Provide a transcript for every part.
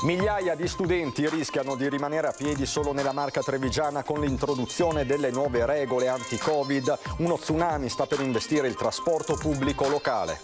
Migliaia di studenti rischiano di rimanere a piedi solo nella Marca trevigiana con l'introduzione delle nuove regole anti-Covid. Uno tsunami sta per investire il trasporto pubblico locale.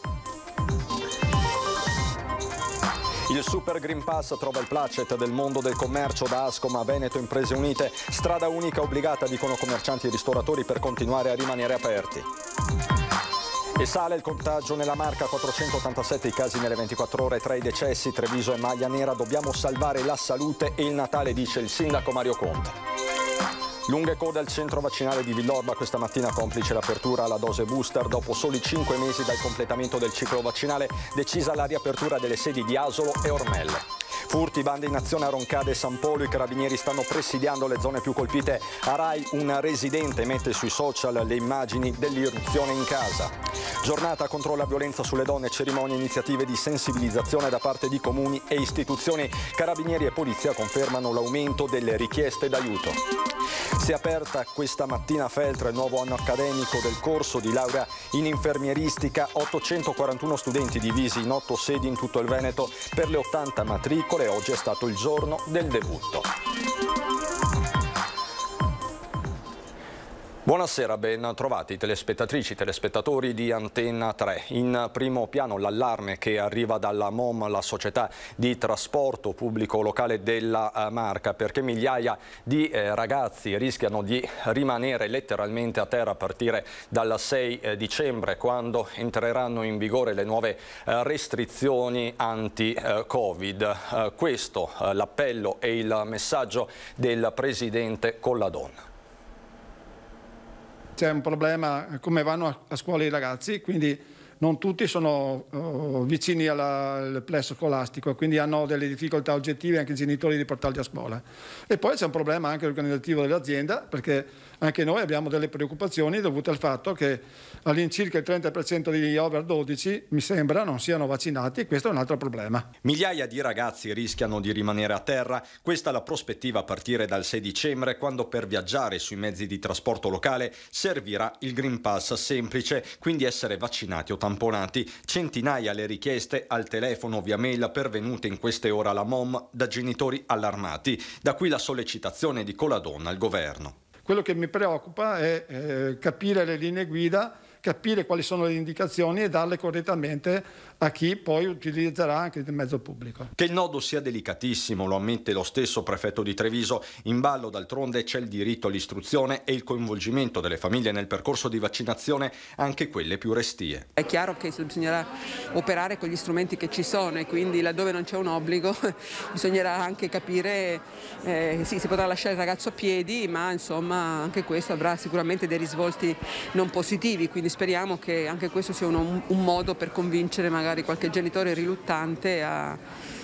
Il Super Green Pass trova il placet del mondo del commercio da Ascom a Veneto Imprese Unite. Strada unica obbligata, dicono commercianti e ristoratori, per continuare a rimanere aperti. E sale il contagio nella Marca, 487 i casi nelle 24 ore, 3 i decessi, Treviso e maglia nera. Dobbiamo salvare la salute e il Natale, dice il sindaco Mario Conte. Lunghe code al centro vaccinale di Villorba questa mattina, complice l'apertura alla dose booster. Dopo soli 5 mesi dal completamento del ciclo vaccinale, decisa la riapertura delle sedi di Asolo e Ormelle. Furti, bande in azione a Roncade e San Polo, i carabinieri stanno presidiando le zone più colpite. A Rai un residente mette sui social le immagini dell'irruzione in casa. Giornata contro la violenza sulle donne, cerimonie e iniziative di sensibilizzazione da parte di comuni e istituzioni. Carabinieri e polizia confermano l'aumento delle richieste d'aiuto. Si è aperta questa mattina a Feltre il nuovo anno accademico del corso di laurea in infermieristica. 841 studenti divisi in 8 sedi in tutto il Veneto per le 80 matricole. Oggi è stato il giorno del debutto. Buonasera, ben trovati telespettatrici e telespettatori di Antenna 3. In primo piano l'allarme che arriva dalla MOM, la società di trasporto pubblico locale della Marca, perché migliaia di ragazzi rischiano di rimanere letteralmente a terra a partire dal 6 dicembre, quando entreranno in vigore le nuove restrizioni anti-Covid. Questo l'appello e il messaggio del presidente Colladon. C'è un problema come vanno a scuola i ragazzi, quindi non tutti sono vicini al plesso scolastico, quindi hanno delle difficoltà oggettive anche i genitori di portarli a scuola. E poi c'è un problema anche organizzativo dell'azienda, perché anche noi abbiamo delle preoccupazioni dovute al fatto che all'incirca il 30% degli over 12, mi sembra, non siano vaccinati, e questo è un altro problema. Migliaia di ragazzi rischiano di rimanere a terra. Questa è la prospettiva a partire dal 6 dicembre, quando per viaggiare sui mezzi di trasporto locale servirà il Green Pass semplice, quindi essere vaccinati o tamponati. Centinaia le richieste al telefono via mail pervenute in queste ore alla MOM da genitori allarmati. Da qui la sollecitazione di Colladon al governo. Quello che mi preoccupa è capire le linee guida, capire quali sono le indicazioni e darle correttamente a chi poi utilizzerà anche il mezzo pubblico. Che il nodo sia delicatissimo lo ammette lo stesso prefetto di Treviso. In ballo d'altronde c'è il diritto all'istruzione e il coinvolgimento delle famiglie nel percorso di vaccinazione, anche quelle più restie. È chiaro che bisognerà operare con gli strumenti che ci sono e quindi laddove non c'è un obbligo bisognerà anche capire, sì, si potrà lasciare il ragazzo a piedi, ma insomma anche questo avrà sicuramente dei risvolti non positivi, quindi speriamo che anche questo sia un modo per convincere magari qualche genitore riluttante a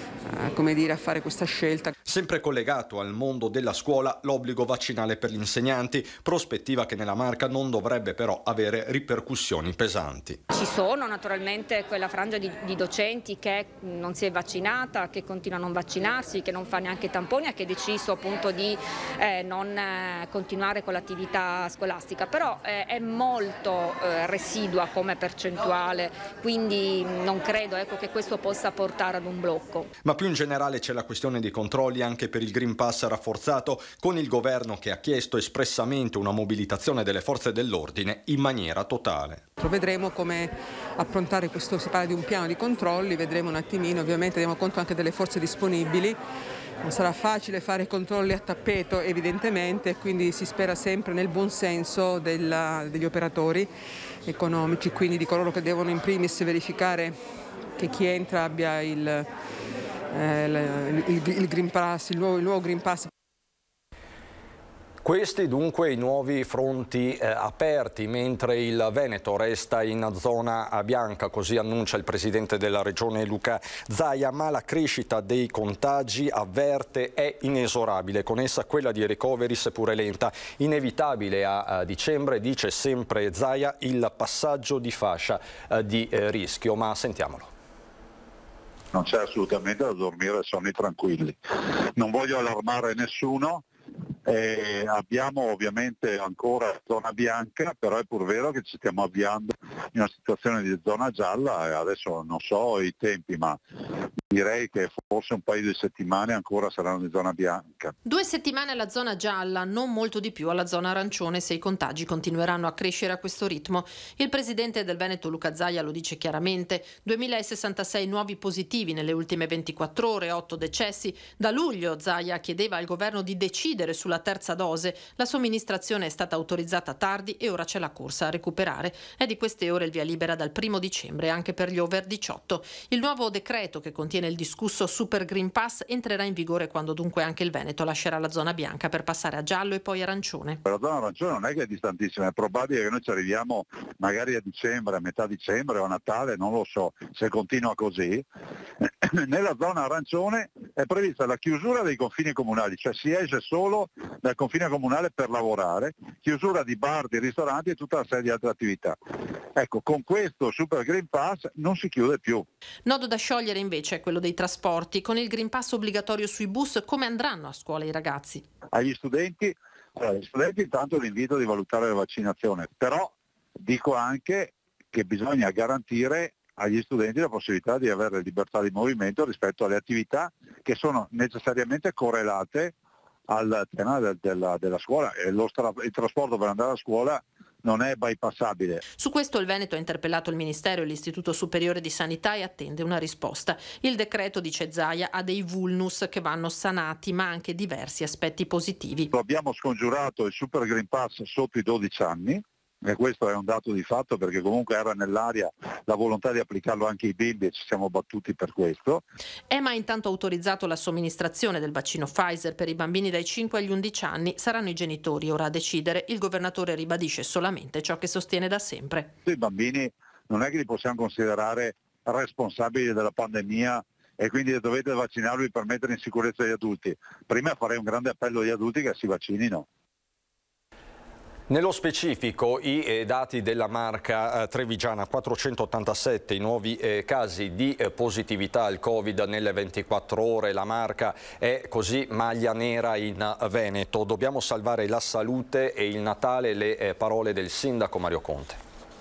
fare questa scelta. Sempre collegato al mondo della scuola l'obbligo vaccinale per gli insegnanti, prospettiva che nella Marca non dovrebbe però avere ripercussioni pesanti. Ci sono naturalmente quella frangia di docenti che non si è vaccinata, che continua a non vaccinarsi, che non fa neanche tamponi e che ha deciso appunto di non continuare con l'attività scolastica, però è molto residua come percentuale, quindi non credo che questo possa portare ad un blocco. Ma più in generale c'è la questione dei controlli anche per il Green Pass rafforzato, con il governo che ha chiesto espressamente una mobilitazione delle forze dell'ordine in maniera totale. Vedremo come approntare questo, si parla di un piano di controlli, vedremo un attimino, ovviamente teniamo conto anche delle forze disponibili. Non sarà facile fare controlli a tappeto evidentemente, quindi si spera sempre nel buon senso degli operatori economici, quindi di coloro che devono in primis verificare che chi entra abbia il Green Pass, il nuovo Green Pass. Questi dunque i nuovi fronti aperti, mentre il Veneto resta in zona bianca, così annuncia il presidente della regione Luca Zaia, ma la crescita dei contagi, avverte, è inesorabile, con essa quella di ricoveri seppure lenta. Inevitabile a dicembre, dice sempre Zaia, il passaggio di fascia di rischio, ma sentiamolo. Non c'è assolutamente da dormire sonni tranquilli. Non voglio allarmare nessuno, abbiamo ovviamente ancora zona bianca, però è pur vero che ci stiamo avviando in una situazione di zona gialla e adesso non so i tempi, ma Direi che forse un paio di settimane ancora saranno in zona bianca. 2 settimane alla zona gialla, non molto di più alla zona arancione se i contagi continueranno a crescere a questo ritmo. Il presidente del Veneto Luca Zaia lo dice chiaramente: 2066 nuovi positivi nelle ultime 24 ore, 8 decessi. Da luglio Zaia chiedeva al governo di decidere sulla terza dose. La somministrazione è stata autorizzata tardi e ora c'è la corsa a recuperare. È di queste ore il via libera dal 1° dicembre anche per gli over 18. Il nuovo decreto che contiene il discusso Super Green Pass entrerà in vigore quando dunque anche il Veneto lascerà la zona bianca per passare a giallo e poi arancione. La zona arancione non è che è distantissima, è probabile che noi ci arriviamo magari a dicembre, a metà dicembre o a Natale, non lo so, se continua così. Nella zona arancione è prevista la chiusura dei confini comunali, cioè si esce solo dal confine comunale per lavorare, chiusura di bar, di ristoranti e tutta una serie di altre attività. Ecco, con questo Super Green Pass non si chiude più. Nodo da sciogliere invece è quello dei trasporti. Con il Green Pass obbligatorio sui bus, come andranno a scuola i ragazzi? Agli studenti intanto l'invito di valutare la vaccinazione, però dico anche che bisogna garantire agli studenti la possibilità di avere libertà di movimento rispetto alle attività che sono necessariamente correlate al tema della scuola. Il trasporto per andare a scuola non è bypassabile. Su questo il Veneto ha interpellato il Ministero e l'Istituto Superiore di Sanità e attende una risposta. Il decreto, dice Zaia, ha dei vulnus che vanno sanati, ma anche diversi aspetti positivi. Abbiamo scongiurato il Super Green Pass sotto i 12 anni, e questo è un dato di fatto perché comunque era nell'aria la volontà di applicarlo anche ai bimbi e ci siamo battuti per questo. EMA ha intanto autorizzato la somministrazione del vaccino Pfizer per i bambini dai 5 agli 11 anni. Saranno i genitori ora a decidere. Il governatore ribadisce solamente ciò che sostiene da sempre. I bambini non è che li possiamo considerare responsabili della pandemia e quindi dovete vaccinarli per mettere in sicurezza gli adulti. Prima farei un grande appello agli adulti che si vaccinino. Nello specifico i dati della Marca trevigiana: 487 i nuovi casi di positività al Covid nelle 24 ore. La Marca è così maglia nera in Veneto. Dobbiamo salvare la salute e il Natale, le parole del sindaco Mario Conte.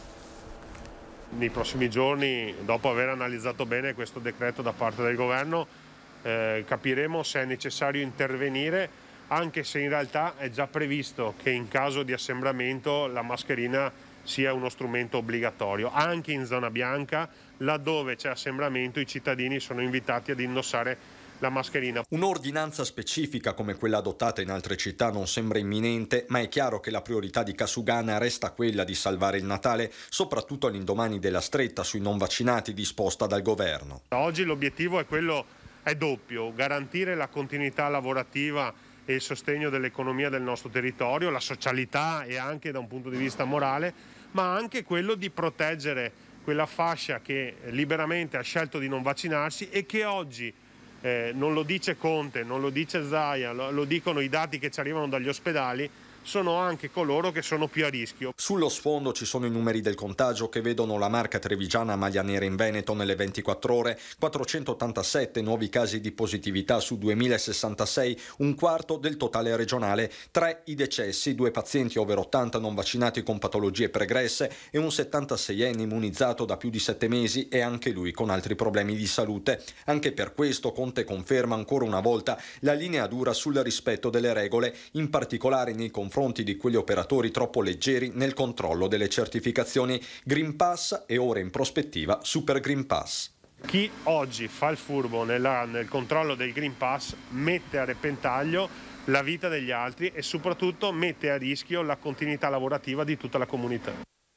Nei prossimi giorni, dopo aver analizzato bene questo decreto da parte del governo, capiremo se è necessario intervenire, anche se in realtà è già previsto che in caso di assembramento la mascherina sia uno strumento obbligatorio. Anche in zona bianca, laddove c'è assembramento, i cittadini sono invitati ad indossare la mascherina. Un'ordinanza specifica come quella adottata in altre città non sembra imminente, ma è chiaro che la priorità di Casugana resta quella di salvare il Natale, soprattutto all'indomani della stretta sui non vaccinati disposta dal governo. Oggi l'obiettivo è doppio: garantire la continuità lavorativa e il sostegno dell'economia del nostro territorio, la socialità e anche da un punto di vista morale, ma anche quello di proteggere quella fascia che liberamente ha scelto di non vaccinarsi e che oggi, non lo dice Conte, non lo dice Zaia, lo dicono i dati che ci arrivano dagli ospedali, sono anche coloro che sono più a rischio. Sullo sfondo ci sono i numeri del contagio che vedono la Marca trevigiana maglia nera in Veneto nelle 24 ore, 487 nuovi casi di positività su 2066, un quarto del totale regionale, 3 i decessi, 2 pazienti over 80 non vaccinati con patologie pregresse e un 76enne immunizzato da più di 7 mesi e anche lui con altri problemi di salute. Anche per questo Conte conferma ancora una volta la linea dura sul rispetto delle regole, in particolare nei confronti di quegli operatori troppo leggeri nel controllo delle certificazioni. Green Pass e ora in prospettiva Super Green Pass. Chi oggi fa il furbo nel controllo del Green Pass mette a repentaglio la vita degli altri e soprattutto mette a rischio la continuità lavorativa di tutta la comunità.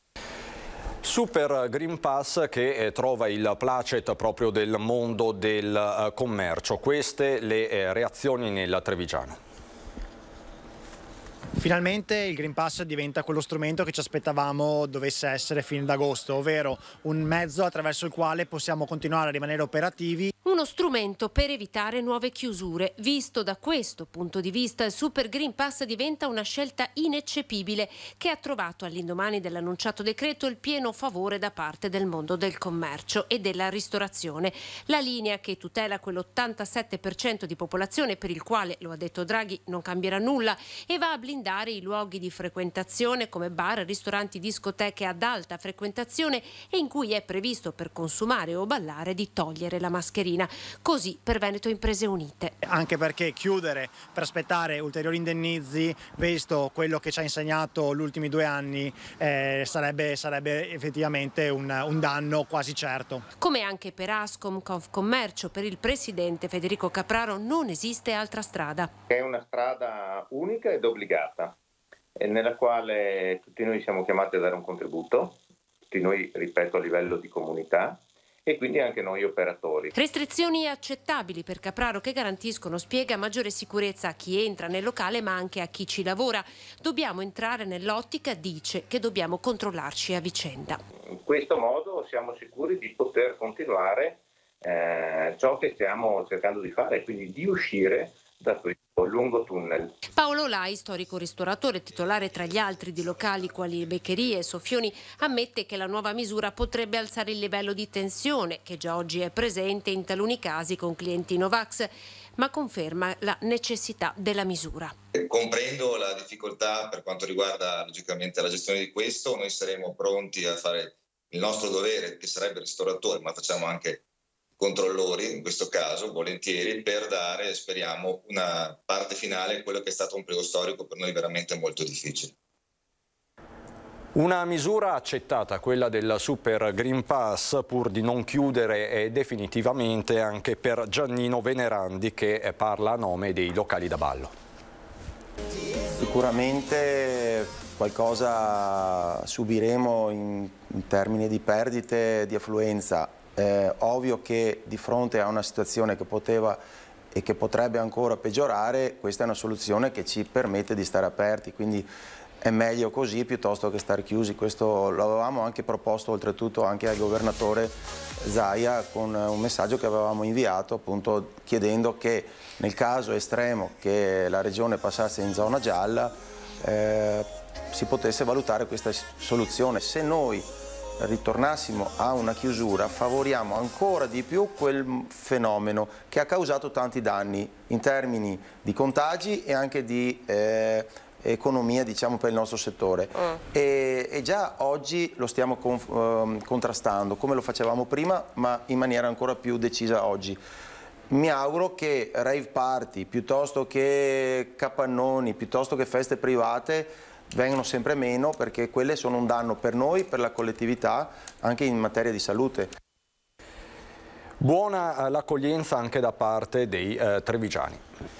Super Green Pass che trova il placet proprio del mondo del commercio. Queste le reazioni nel trevigiano. Finalmente il Green Pass diventa quello strumento che ci aspettavamo dovesse essere fine d'agosto, ovvero un mezzo attraverso il quale possiamo continuare a rimanere operativi. Uno strumento per evitare nuove chiusure. Visto da questo punto di vista, il Super Green Pass diventa una scelta ineccepibile che ha trovato all'indomani dell'annunciato decreto il pieno favore da parte del mondo del commercio e della ristorazione. La linea che tutela quell'87% di popolazione per il quale, lo ha detto Draghi, non cambierà nulla e va a blindare i luoghi di frequentazione come bar, ristoranti, discoteche ad alta frequentazione e in cui è previsto per consumare o ballare di togliere la mascherina. Messina. Così per Veneto Imprese Unite. Anche perché chiudere per aspettare ulteriori indennizi, visto quello che ci ha insegnato gli ultimi 2 anni, sarebbe effettivamente un danno quasi certo. Come anche per Ascom Confcommercio, per il presidente Federico Capraro non esiste altra strada. È una strada unica ed obbligata, nella quale tutti noi siamo chiamati a dare un contributo, tutti noi, ripeto, a livello di comunità, e quindi anche noi operatori. Restrizioni accettabili per Capraro che garantiscono, spiega, maggiore sicurezza a chi entra nel locale ma anche a chi ci lavora. Dobbiamo entrare nell'ottica, dice, che dobbiamo controllarci a vicenda. In questo modo siamo sicuri di poter continuare ciò che stiamo cercando di fare, quindi di uscire da questo lungo tunnel. Paolo Lai, storico ristoratore, titolare tra gli altri di locali quali Beccherie e Soffioni, ammette che la nuova misura potrebbe alzare il livello di tensione che già oggi è presente in taluni casi con clienti Novax, ma conferma la necessità della misura. Comprendo la difficoltà per quanto riguarda logicamente la gestione di questo, noi saremo pronti a fare il nostro dovere, che sarebbe ristoratore, ma facciamo anche controllori, in questo caso, volentieri, per dare, speriamo, una parte finale a quello che è stato un periodo storico per noi veramente molto difficile. Una misura accettata, quella del Super Green Pass, pur di non chiudere definitivamente anche per Giannino Venerandi, che parla a nome dei locali da ballo. Sicuramente qualcosa subiremo in termini di perdite di affluenza. Ovvio che di fronte a una situazione che poteva e che potrebbe ancora peggiorare, questa è una soluzione che ci permette di stare aperti, quindi è meglio così piuttosto che stare chiusi. Questo lo avevamo anche proposto oltretutto anche al governatore Zaia con un messaggio che avevamo inviato, appunto chiedendo che nel caso estremo che la regione passasse in zona gialla si potesse valutare questa soluzione. Se noi ritornassimo a una chiusura favoriamo ancora di più quel fenomeno che ha causato tanti danni in termini di contagi e anche di economia, diciamo, per il nostro settore. E già oggi lo stiamo contrastando come lo facevamo prima, ma in maniera ancora più decisa oggi. Mi auguro che rave party piuttosto che capannoni, piuttosto che feste private vengono sempre meno, perché quelle sono un danno per noi, per la collettività, anche in materia di salute. Buona l'accoglienza anche da parte dei trevigiani.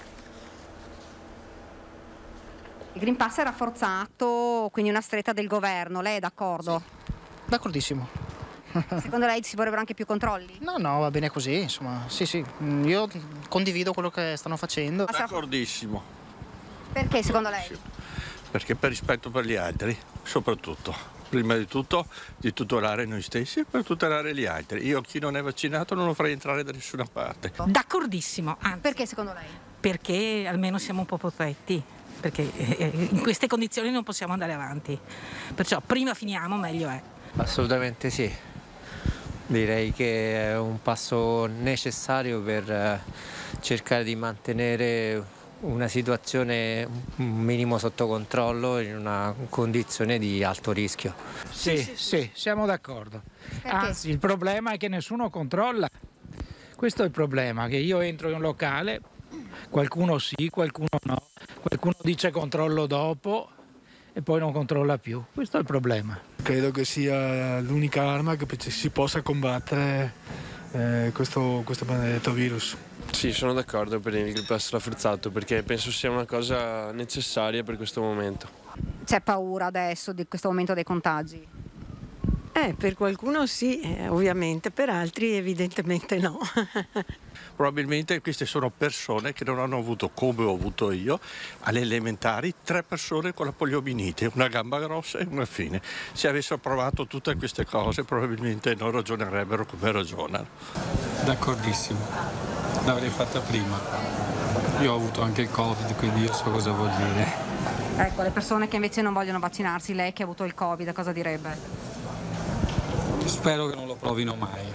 Il Green Pass è rafforzato, quindi una stretta del governo, lei è d'accordo? Sì. D'accordissimo. Secondo lei ci vorrebbero anche più controlli? No, va bene così, insomma, sì, io condivido quello che stanno facendo. D'accordissimo. Perché secondo lei? Perché per rispetto per gli altri, soprattutto. Prima di tutto, di tutelare noi stessi e per tutelare gli altri. Io chi non è vaccinato non lo farei entrare da nessuna parte. D'accordissimo. Perché secondo lei? Perché almeno siamo un po' protetti, perché in queste condizioni non possiamo andare avanti. Perciò prima finiamo, meglio è. Assolutamente sì. Direi che è un passo necessario per cercare di mantenere una situazione un minimo sotto controllo in una condizione di alto rischio. Sì, siamo d'accordo. Anzi, il problema è che nessuno controlla. Questo è il problema, che io entro in un locale, qualcuno sì, qualcuno no, qualcuno dice controllo dopo e poi non controlla più. Questo è il problema. Credo che sia l'unica arma che si possa combattere questo maledetto virus. Sì, sono d'accordo per il Green Pass rafforzato, perché penso sia una cosa necessaria per questo momento. C'è paura adesso di questo momento dei contagi? Per qualcuno sì, ovviamente, per altri evidentemente no. Probabilmente queste sono persone che non hanno avuto, come ho avuto io, alle elementari, 3 persone con la poliomielite, una gamba grossa e una fine. Se avessero provato tutte queste cose probabilmente non ragionerebbero come ragionano. D'accordissimo, l'avrei fatta prima. Io ho avuto anche il Covid, quindi io so cosa vuol dire. Ecco, le persone che invece non vogliono vaccinarsi, lei che ha avuto il Covid, cosa direbbe? Spero che non lo provino mai.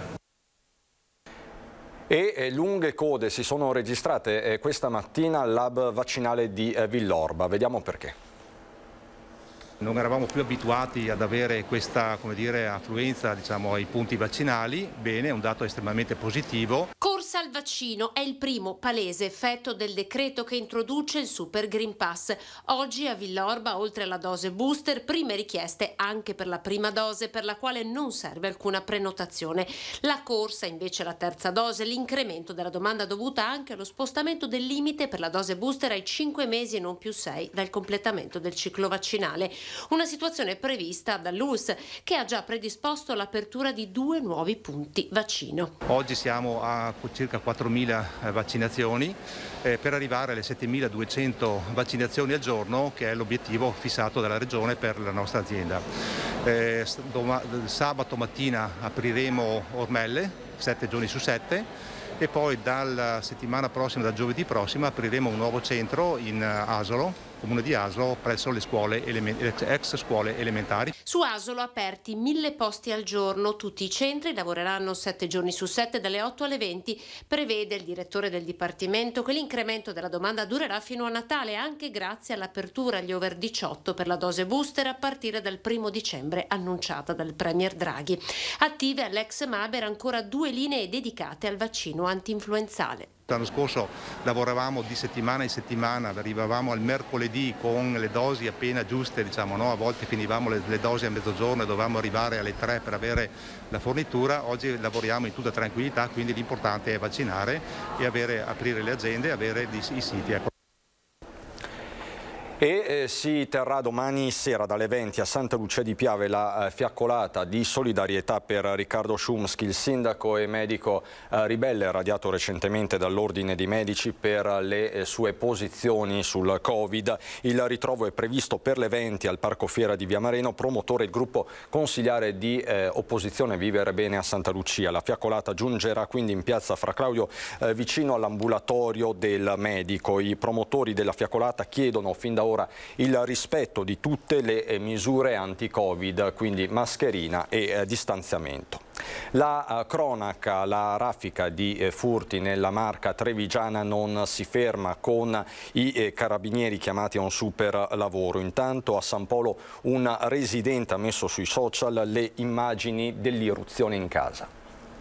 E lunghe code si sono registrate questa mattina all'hub vaccinale di Villorba. Vediamo perché. Non eravamo più abituati ad avere questa, affluenza, ai punti vaccinali. Bene, è un dato estremamente positivo. Corsa corsa al vaccino è il primo palese effetto del decreto che introduce il Super Green Pass. Oggi a Villorba, oltre alla dose booster, prime richieste anche per la prima dose, per la quale non serve alcuna prenotazione. La corsa invece alla terza dose, l'incremento della domanda dovuta anche allo spostamento del limite per la dose booster ai 5 mesi e non più 6 dal completamento del ciclo vaccinale. Una situazione prevista dall'ULSS, che ha già predisposto l'apertura di 2 nuovi punti vaccino. Oggi siamo a circa 4.000 vaccinazioni per arrivare alle 7.200 vaccinazioni al giorno, che è l'obiettivo fissato dalla Regione per la nostra azienda. Sabato mattina apriremo Ormelle, 7 giorni su 7, e poi dalla settimana prossima, dal giovedì prossimo, apriremo un nuovo centro in Asolo, comune di Asolo, presso le scuole ex scuole elementari. Su Asolo aperti 1.000 posti al giorno, tutti i centri lavoreranno 7 giorni su 7 dalle 8 alle 20. Prevede il direttore del Dipartimento che l'incremento della domanda durerà fino a Natale, anche grazie all'apertura agli over 18 per la dose booster a partire dal 1 dicembre annunciata dal Premier Draghi. Attive all'ex Maber ancora 2 linee dedicate al vaccino antinfluenzale. L'anno scorso lavoravamo di settimana in settimana, arrivavamo al mercoledì con le dosi appena giuste, a volte finivamo le dosi a mezzogiorno e dovevamo arrivare alle 3 per avere la fornitura. Oggi lavoriamo in tutta tranquillità, quindi l'importante è vaccinare e aprire le aziende e avere i siti. E si terrà domani sera dalle 20 a Santa Lucia di Piave la fiaccolata di solidarietà per Riccardo Szumski, il sindaco e medico ribelle radiato recentemente dall'Ordine dei Medici per le sue posizioni sul Covid. Il ritrovo è previsto per le 20 al Parco Fiera di Via Mareno, promotore il gruppo consigliare di opposizione Vivere Bene a Santa Lucia. La fiaccolata giungerà quindi in piazza Fra Claudio vicino all'ambulatorio del medico. I promotori della fiaccolata chiedono fin da ora il rispetto di tutte le misure anti-Covid, quindi mascherina e distanziamento. La cronaca, la raffica di furti nella Marca trevigiana non si ferma, con i carabinieri chiamati a un super lavoro. Intanto a San Polo un residente ha messo sui social le immagini dell'irruzione in casa.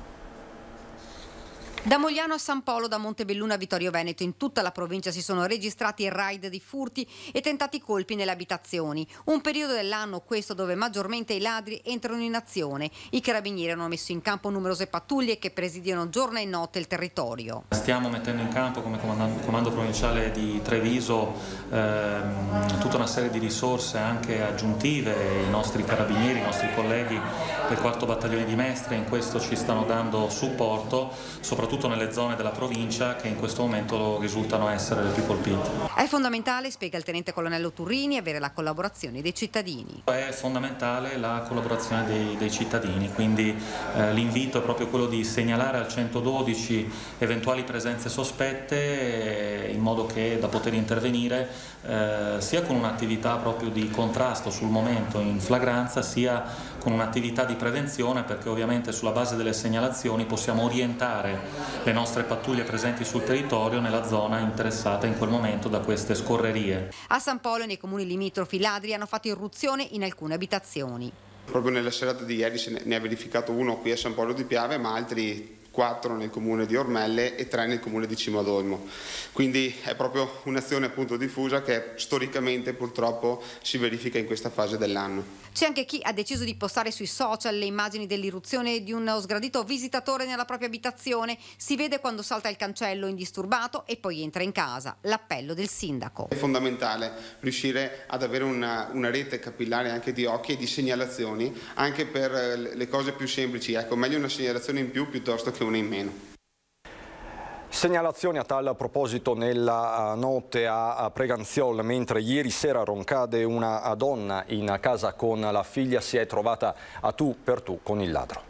Da Mogliano a San Polo, da Montebelluna a Vittorio Veneto, in tutta la provincia si sono registrati raid di furti e tentati colpi nelle abitazioni. Un periodo dell'anno questo dove maggiormente i ladri entrano in azione. I carabinieri hanno messo in campo numerose pattuglie che presidiano giorno e notte il territorio. Stiamo mettendo in campo come comando provinciale di Treviso tutta una serie di risorse anche aggiuntive. I nostri carabinieri, i nostri colleghi del 4° battaglione di Mestre in questo ci stanno dando supporto, soprattutto nelle zone della provincia che in questo momento risultano essere le più colpite. È fondamentale, spiega il tenente colonnello Turrini, avere la collaborazione dei cittadini. È fondamentale la collaborazione dei cittadini, quindi l'invito è proprio quello di segnalare al 112 eventuali presenze sospette in modo che da poter intervenire sia con un'attività proprio di contrasto sul momento in flagranza, sia con un'attività di prevenzione, perché ovviamente sulla base delle segnalazioni possiamo orientare le nostre pattuglie presenti sul territorio nella zona interessata in quel momento da queste scorrerie. A San Polo e nei comuni limitrofi i ladri hanno fatto irruzione in alcune abitazioni. Proprio nella serata di ieri se ne è verificato uno qui a San Polo di Piave, ma altri 4 nel comune di Ormelle e 3 nel comune di Cimodolmo. Quindi è proprio un'azione appunto diffusa che storicamente purtroppo si verifica in questa fase dell'anno. C'è anche chi ha deciso di postare sui social le immagini dell'irruzione di uno sgradito visitatore nella propria abitazione. Si vede quando salta il cancello indisturbato e poi entra in casa. L'appello del sindaco. È fondamentale riuscire ad avere una rete capillare anche di occhi e di segnalazioni anche per le cose più semplici. Ecco, meglio una segnalazione in più piuttosto che una in meno. Segnalazioni a tal proposito nella notte a Preganziol, mentre ieri sera a Roncade una donna in casa con la figlia si è trovata a tu per tu con il ladro.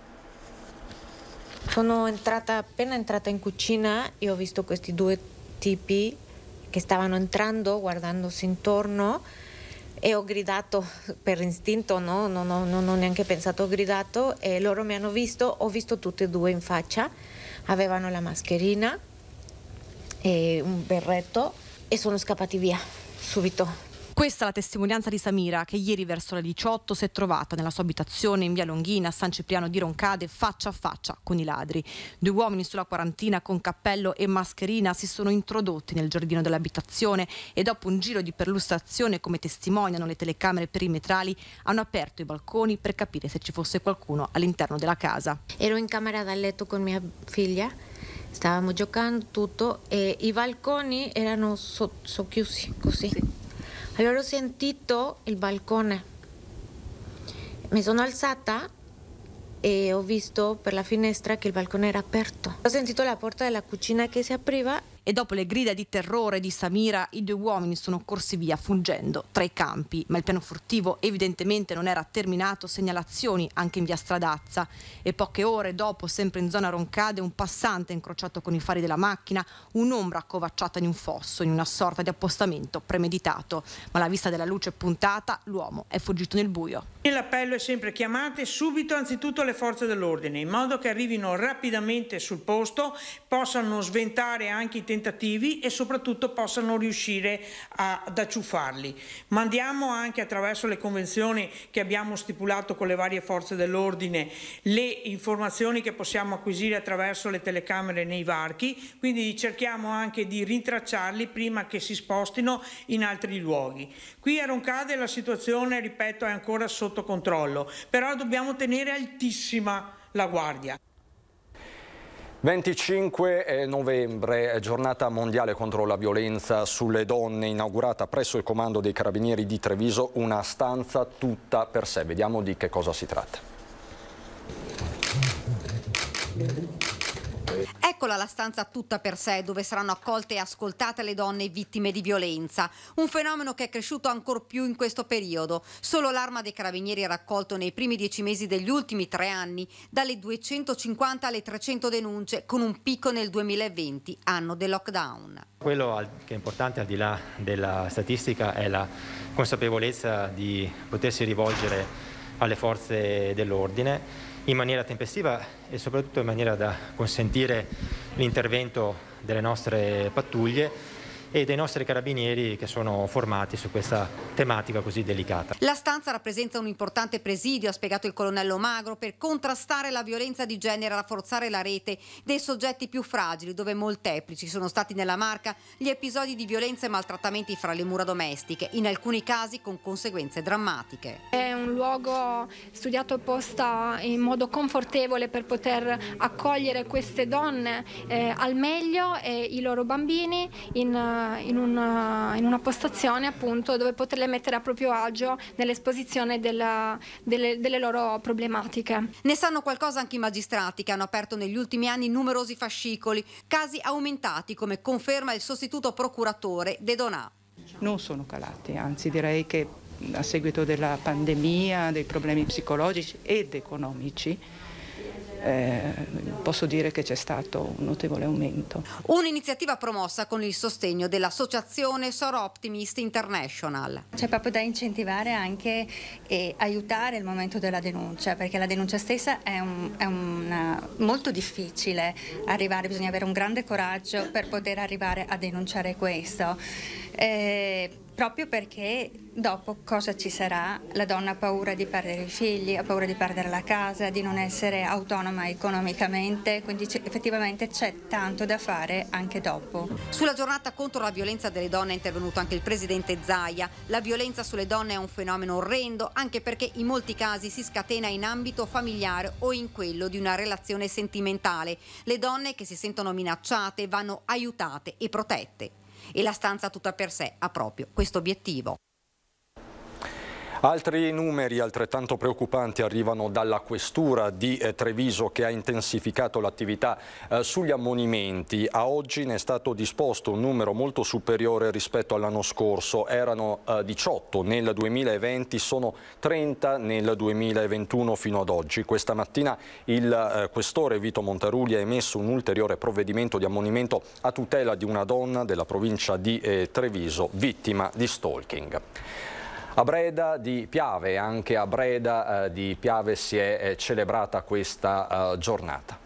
Sono appena entrata in cucina e ho visto questi 2 tipi che stavano entrando guardandosi intorno e ho gridato per istinto, no? Non ho neanche pensato, ho gridato e loro mi hanno visto, ho visto tutti e 2 in faccia, avevano la mascherina e un berretto e sono scappati via subito. Questa è la testimonianza di Samira, che ieri verso le 18 si è trovata nella sua abitazione in via Longhina a San Cipriano di Roncade faccia a faccia con i ladri. 2 uomini sulla quarantina con cappello e mascherina si sono introdotti nel giardino dell'abitazione e dopo un giro di perlustrazione, come testimoniano le telecamere perimetrali, hanno aperto i balconi per capire se ci fosse qualcuno all'interno della casa. Ero in camera da letto con mia figlia, stavamo giocando tutto e i balconi erano socchiusi così. Sì. Allora ho sentito il balcone, mi sono alzata e ho visto per la finestra che il balcone era aperto. Ho sentito la porta della cucina che si apriva e dopo le grida di terrore di Samira i 2 uomini sono corsi via fuggendo tra i campi, ma il piano furtivo evidentemente non era terminato, segnalazioni anche in via Stradazza e poche ore dopo, sempre in zona Roncade, un passante incrociato con i fari della macchina, un'ombra accovacciata in un fosso, in una sorta di appostamento premeditato, ma alla vista della luce puntata l'uomo è fuggito nel buio. L'appello è sempre: chiamate subito anzitutto le forze dell'ordine in modo che arrivino rapidamente sul posto, possano sventare anche i tentativi e soprattutto possano riuscire ad acciuffarli. Mandiamo anche attraverso le convenzioni che abbiamo stipulato con le varie forze dell'ordine le informazioni che possiamo acquisire attraverso le telecamere nei varchi, quindi cerchiamo anche di rintracciarli prima che si spostino in altri luoghi. Qui a Roncade la situazione, ripeto, è ancora sotto controllo, però dobbiamo tenere altissima la guardia. 25 novembre, giornata mondiale contro la violenza sulle donne, inaugurata presso il comando dei Carabinieri di Treviso una stanza tutta per sé. Vediamo di che cosa si tratta. Eccola la stanza tutta per sé, dove saranno accolte e ascoltate le donne vittime di violenza. Un fenomeno che è cresciuto ancor più in questo periodo. Solo l'Arma dei Carabinieri ha raccolto nei primi 10 mesi degli ultimi 3 anni dalle 250 alle 300 denunce, con un picco nel 2020, anno del lockdown. Quello che è importante al di là della statistica è la consapevolezza di potersi rivolgere alle forze dell'ordine in maniera tempestiva e soprattutto in maniera da consentire l'intervento delle nostre pattuglie e dei nostri carabinieri che sono formati su questa tematica così delicata. La stanza rappresenta un importante presidio, ha spiegato il colonnello Magro, per contrastare la violenza di genere e rafforzare la rete dei soggetti più fragili, dove molteplici sono stati nella Marca gli episodi di violenza e maltrattamenti fra le mura domestiche, in alcuni casi con conseguenze drammatiche. È un luogo studiato apposta in modo confortevole per poter accogliere queste donne al meglio e i loro bambini in una postazione appunto dove poterle mettere a proprio agio nell'esposizione delle loro problematiche. Ne sanno qualcosa anche i magistrati, che hanno aperto negli ultimi anni numerosi fascicoli, casi aumentati, come conferma il sostituto procuratore De Donà. Non sono calati, anzi direi che a seguito della pandemia, dei problemi psicologici ed economici, posso dire che c'è stato un notevole aumento. Un'iniziativa promossa con il sostegno dell'associazione Soro Optimist International. C'è proprio da incentivare anche e aiutare il momento della denuncia, perché la denuncia stessa è molto difficile arrivare, bisogna avere un grande coraggio per poter arrivare a denunciare questo. Proprio perché dopo cosa ci sarà? La donna ha paura di perdere i figli, ha paura di perdere la casa, di non essere autonoma economicamente, quindi effettivamente c'è tanto da fare anche dopo. Sulla giornata contro la violenza delle donne è intervenuto anche il presidente Zaia. La violenza sulle donne è un fenomeno orrendo, anche perché in molti casi si scatena in ambito familiare o in quello di una relazione sentimentale. Le donne che si sentono minacciate vanno aiutate e protette. E la stanza tutta per sé ha proprio questo obiettivo. Altri numeri altrettanto preoccupanti arrivano dalla Questura di Treviso, che ha intensificato l'attività sugli ammonimenti. A oggi ne è stato disposto un numero molto superiore rispetto all'anno scorso. Erano 18 nel 2020, sono 30 nel 2021 fino ad oggi. Questa mattina il Questore Vito Montaruli ha emesso un ulteriore provvedimento di ammonimento a tutela di una donna della provincia di Treviso, vittima di stalking. A Breda di Piave, anche a Breda di Piave si è celebrata questa giornata.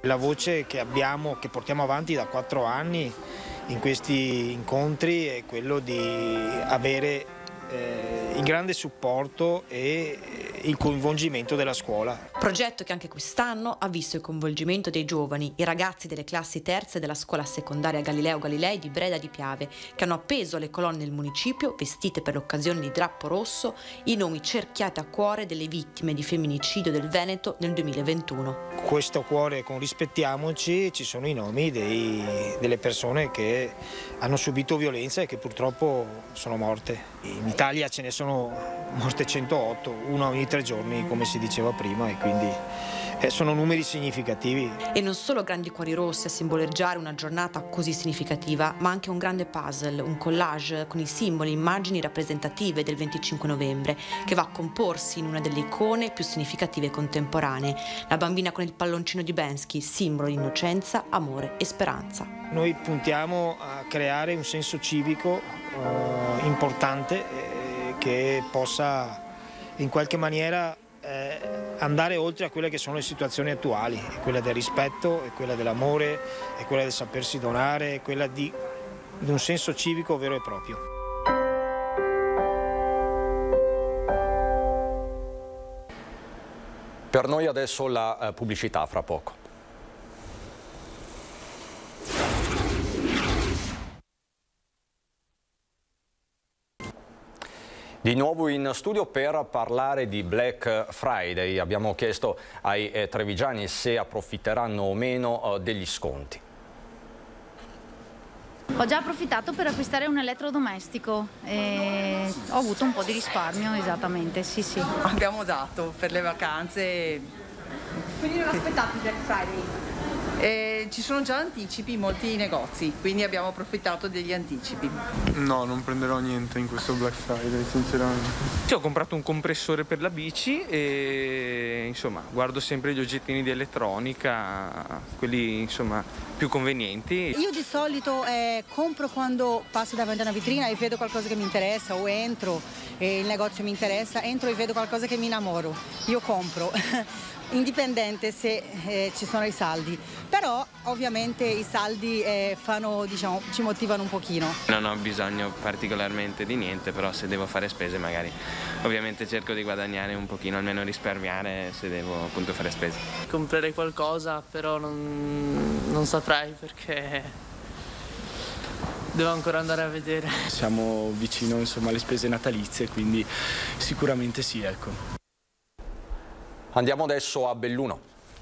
La voce che abbiamo, che portiamo avanti da 4 anni in questi incontri è quello di avere il grande supporto e il coinvolgimento della scuola. Progetto che anche quest'anno ha visto il coinvolgimento dei giovani, i ragazzi delle classi terze della scuola secondaria Galileo Galilei di Breda di Piave, che hanno appeso alle colonne del municipio, vestite per l'occasione di drappo rosso, i nomi cerchiati a cuore delle vittime di femminicidio del Veneto nel 2021. Questo cuore con Rispettiamoci ci sono i nomi delle persone che hanno subito violenza e che purtroppo sono morte. In Italia ce ne sono morte 108, una ogni 3 giorni come si diceva prima, e quindi sono numeri significativi. E non solo grandi cuori rossi a simboleggiare una giornata così significativa, ma anche un grande puzzle, un collage con i simboli e immagini rappresentative del 25 novembre, che va a comporsi in una delle icone più significative contemporanee, la bambina con il palloncino di Bensky, simbolo di innocenza, amore e speranza. Noi puntiamo a creare un senso civico importante che possa in qualche maniera andare oltre a quelle che sono le situazioni attuali, è quella del rispetto, è quella dell'amore, è quella del sapersi donare, è quella di un senso civico vero e proprio. Per noi adesso la pubblicità, fra poco. Di nuovo in studio per parlare di Black Friday. Abbiamo chiesto ai trevigiani se approfitteranno o meno degli sconti. Ho già approfittato per acquistare un elettrodomestico e ho avuto un po' di risparmio, esattamente, sì. Abbiamo dato per le vacanze. Quindi non aspettate Black Friday? Ci sono già anticipi in molti negozi, quindi abbiamo approfittato degli anticipi. No, non prenderò niente in questo Black Friday, sinceramente. Sì, ho comprato un compressore per la bici e insomma guardo sempre gli oggettini di elettronica, quelli insomma più convenienti. Io di solito compro quando passo davanti a una vetrina e vedo qualcosa che mi interessa, o entro e il negozio mi interessa, entro e vedo qualcosa che mi innamoro, io compro. Indipendente se ci sono i saldi, però ovviamente i saldi ci motivano un pochino. Non ho bisogno particolarmente di niente, però se devo fare spese magari ovviamente cerco di guadagnare un pochino, almeno risparmiare se devo appunto fare spese. Comprerei qualcosa, però non saprei perché devo ancora andare a vedere. Siamo vicino insomma alle spese natalizie, quindi sicuramente sì, ecco. Andiamo adesso a Belluno.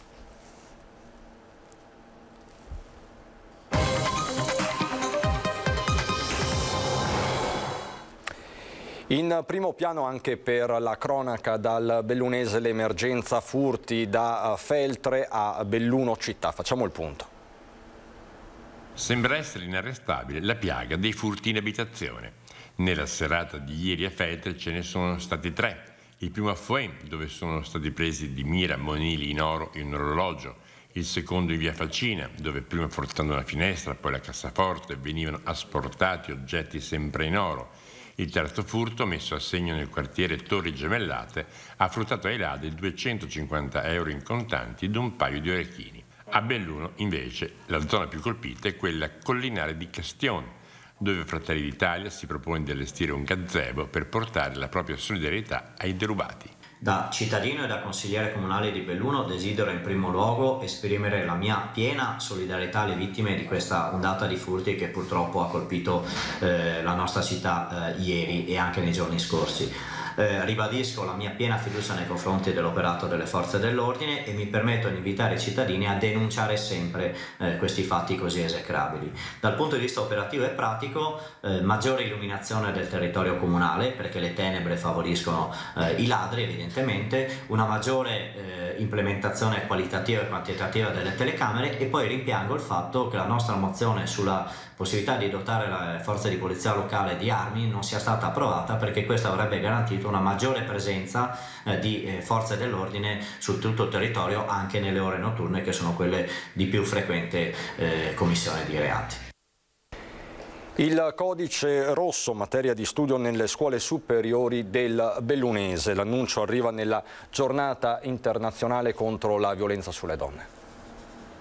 In primo piano anche per la cronaca dal bellunese l'emergenza furti da Feltre a Belluno città. Facciamo il punto. Sembra essere inarrestabile la piaga dei furti in abitazione. Nella serata di ieri a Feltre ce ne sono stati 3. Il primo a Foen, dove sono stati presi di mira monili in oro e un orologio. Il secondo in via Facina, dove prima forzando una finestra, poi la cassaforte, venivano asportati oggetti sempre in oro. Il terzo furto, messo a segno nel quartiere Torri Gemellate, ha fruttato ai ladri 250 euro in contanti ed un paio di orecchini. A Belluno, invece, la zona più colpita è quella collinare di Castione, dove Fratelli d'Italia si propone di allestire un gazebo per portare la propria solidarietà ai derubati. Da cittadino e da consigliere comunale di Belluno desidero in primo luogo esprimere la mia piena solidarietà alle vittime di questa ondata di furti che purtroppo ha colpito la nostra città ieri e anche nei giorni scorsi. Ribadisco la mia piena fiducia nei confronti dell'operato delle forze dell'ordine e mi permetto di invitare i cittadini a denunciare sempre questi fatti così esecrabili. Dal punto di vista operativo e pratico, maggiore illuminazione del territorio comunale, perché le tenebre favoriscono i ladri evidentemente, una maggiore implementazione qualitativa e quantitativa delle telecamere, e poi rimpiango il fatto che la nostra mozione sulla possibilità di dotare le forze di polizia locale di armi non sia stata approvata, perché questo avrebbe garantito una maggiore presenza di forze dell'ordine su tutto il territorio, anche nelle ore notturne che sono quelle di più frequente commissione di reati. Il codice rosso, materia di studio nelle scuole superiori del bellunese. L'annuncio arriva nella giornata internazionale contro la violenza sulle donne.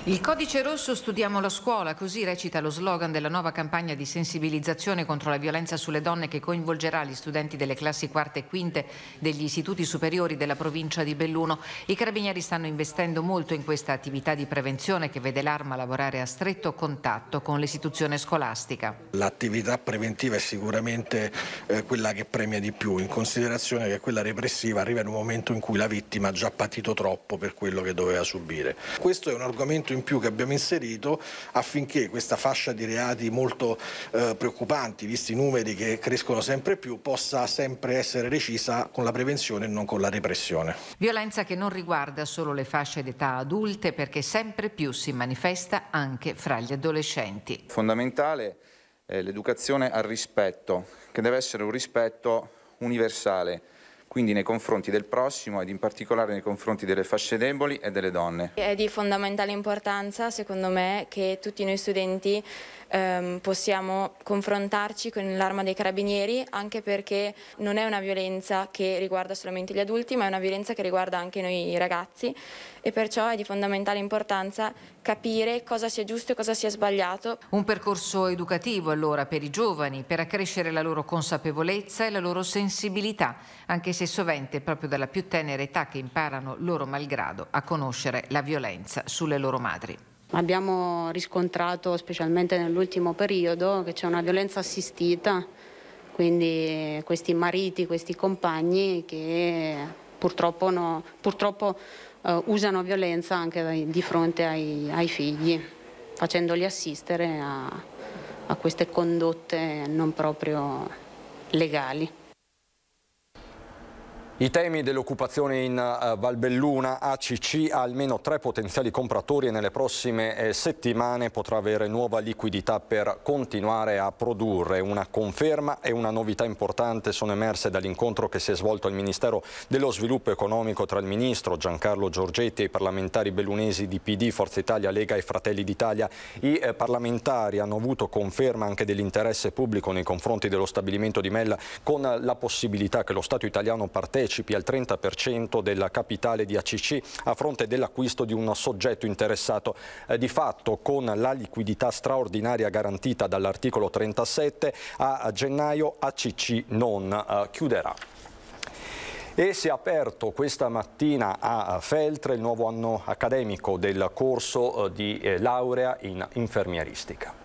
Il codice rosso studiamo la scuola, così recita lo slogan della nuova campagna di sensibilizzazione contro la violenza sulle donne che coinvolgerà gli studenti delle classi quarte e quinte degli istituti superiori della provincia di Belluno. I carabinieri stanno investendo molto in questa attività di prevenzione che vede l'Arma lavorare a stretto contatto con l'istituzione scolastica. L'attività preventiva è sicuramente quella che premia di più, in considerazione che quella repressiva arriva in un momento in cui la vittima ha già patito troppo per quello che doveva subire. Questo è un argomento in più che abbiamo inserito affinché questa fascia di reati molto preoccupanti, visti i numeri che crescono sempre più, possa sempre essere recisa con la prevenzione e non con la repressione. Violenza che non riguarda solo le fasce d'età adulte, perché sempre più si manifesta anche fra gli adolescenti. Fondamentale è l'educazione al rispetto, che deve essere un rispetto universale, quindi nei confronti del prossimo ed in particolare nei confronti delle fasce deboli e delle donne. È di fondamentale importanza, secondo me, che tutti noi studenti possiamo confrontarci con l'Arma dei Carabinieri, anche perché non è una violenza che riguarda solamente gli adulti, ma è una violenza che riguarda anche noi ragazzi, e perciò è di fondamentale importanza capire cosa sia giusto e cosa sia sbagliato. Un percorso educativo allora per i giovani, per accrescere la loro consapevolezza e la loro sensibilità, anche se sovente è proprio dalla più tenera età che imparano loro malgrado a conoscere la violenza sulle loro madri. Abbiamo riscontrato, specialmente nell'ultimo periodo, che c'è una violenza assistita, quindi questi mariti, questi compagni che purtroppo usano violenza anche di fronte ai figli, facendoli assistere a queste condotte non proprio legali. I temi dell'occupazione in Valbelluna. ACC ha almeno 3 potenziali compratori e nelle prossime settimane potrà avere nuova liquidità per continuare a produrre. Una conferma e una novità importante sono emerse dall'incontro che si è svolto al Ministero dello Sviluppo Economico tra il Ministro Giancarlo Giorgetti e i parlamentari bellunesi di PD, Forza Italia, Lega e Fratelli d'Italia. I parlamentari hanno avuto conferma anche dell'interesse pubblico nei confronti dello stabilimento di Mella, con la possibilità che lo Stato italiano partecipi al 30% della capitale di ACC a fronte dell'acquisto di un soggetto interessato. Di fatto, con la liquidità straordinaria garantita dall'articolo 37, a gennaio ACC non chiuderà. E si è aperto questa mattina a Feltre il nuovo anno accademico del corso di laurea in infermieristica.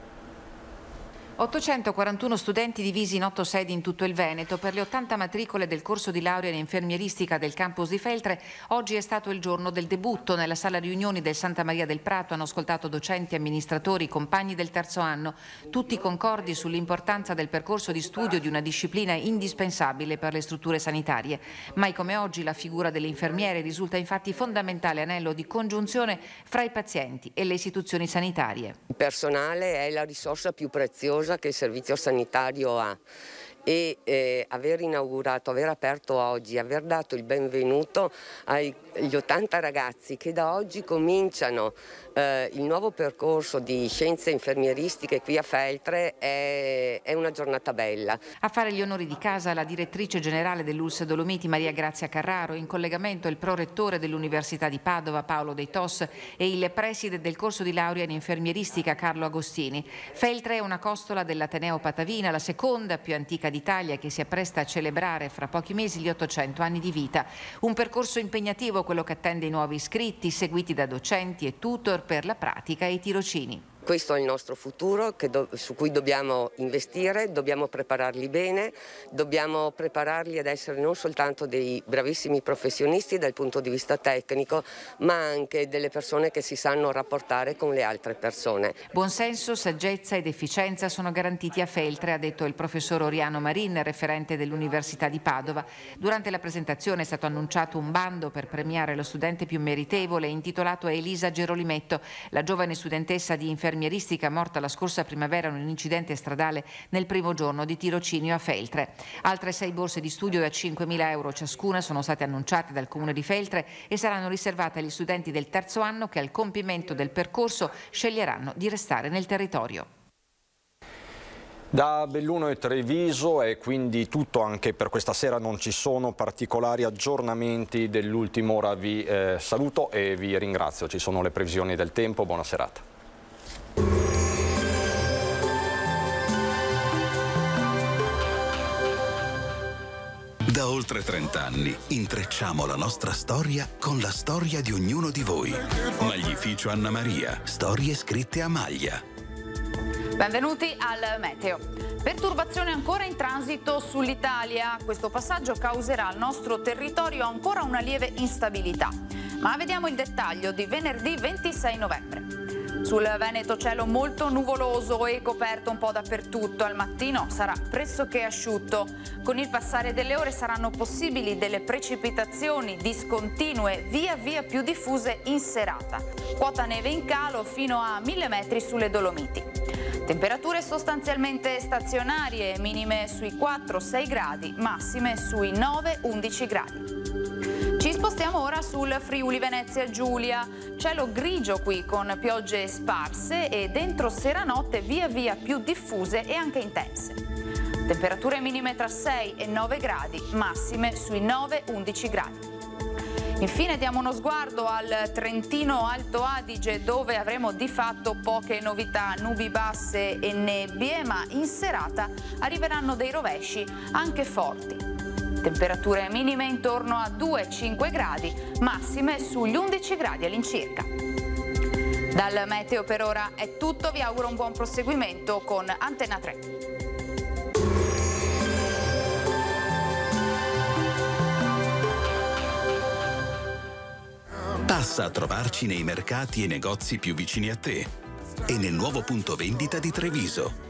841 studenti divisi in 8 sedi in tutto il Veneto. Per le 80 matricole del corso di laurea in infermieristica del campus di Feltre, oggi è stato il giorno del debutto. Nella sala riunioni del Santa Maria del Prato hanno ascoltato docenti, amministratori, compagni del terzo anno, tutti concordi sull'importanza del percorso di studio di una disciplina indispensabile per le strutture sanitarie. Mai come oggi la figura dell'infermiere risulta infatti fondamentale anello di congiunzione fra i pazienti e le istituzioni sanitarie. Il personale è la risorsa più preziosa che il servizio sanitario ha, e aver inaugurato, aver aperto oggi, aver dato il benvenuto agli 80 ragazzi che da oggi cominciano il nuovo percorso di scienze infermieristiche qui a Feltre è una giornata bella. A fare gli onori di casa la direttrice generale dell'ULSS Dolomiti Maria Grazia Carraro, in collegamento il prorettore dell'Università di Padova Paolo Dei Tos e il preside del corso di laurea in infermieristica Carlo Agostini. Feltre è una costola dell'Ateneo Patavina, la seconda più antica d'Italia, che si appresta a celebrare fra pochi mesi gli 800 anni di vita. Un percorso impegnativo quello che attende i nuovi iscritti, seguiti da docenti e tutor per la pratica e i tirocini. Questo è il nostro futuro su cui dobbiamo investire, dobbiamo prepararli bene, dobbiamo prepararli ad essere non soltanto dei bravissimi professionisti dal punto di vista tecnico, ma anche delle persone che si sanno rapportare con le altre persone. Buonsenso, saggezza ed efficienza sono garantiti a Feltre, ha detto il professor Oriano Marin, referente dell'Università di Padova. Durante la presentazione è stato annunciato un bando per premiare lo studente più meritevole intitolato a Elisa Gerolimetto, la giovane studentessa di infermieristica morta la scorsa primavera in un incidente stradale nel primo giorno di tirocinio a Feltre. Altre 6 borse di studio da 5.000 euro ciascuna sono state annunciate dal Comune di Feltre e saranno riservate agli studenti del terzo anno che al compimento del percorso sceglieranno di restare nel territorio. Da Belluno e Treviso è quindi tutto anche per questa sera, non ci sono particolari aggiornamenti dell'ultima ora. Vi saluto e vi ringrazio, ci sono le previsioni del tempo, buona serata. Da oltre 30 anni intrecciamo la nostra storia con la storia di ognuno di voi. Maglificio Anna Maria, storie scritte a maglia. Benvenuti al Meteo. Perturbazione ancora in transito sull'Italia. Questo passaggio causerà al nostro territorio ancora una lieve instabilità. Ma vediamo il dettaglio di venerdì 26 novembre. Sul Veneto cielo molto nuvoloso e coperto un po' dappertutto. Al mattino sarà pressoché asciutto. Con il passare delle ore saranno possibili delle precipitazioni discontinue via via più diffuse in serata. Quota neve in calo fino a 1000 metri sulle Dolomiti. Temperature sostanzialmente stazionarie, minime sui 4-6 gradi, massime sui 9-11 gradi. Ci spostiamo ora sul Friuli Venezia Giulia, cielo grigio qui con piogge sparse e dentro seranotte via via più diffuse e anche intense. Temperature minime tra 6 e 9 gradi, massime sui 9-11 gradi. Infine diamo uno sguardo al Trentino Alto Adige, dove avremo di fatto poche novità, nubi basse e nebbie, ma in serata arriveranno dei rovesci anche forti. Temperature minime intorno a 2-5 gradi, massime sugli 11 gradi all'incirca. Dal meteo per ora è tutto, vi auguro un buon proseguimento con Antena 3. Passa a trovarci nei mercati e negozi più vicini a te e nel nuovo punto vendita di Treviso.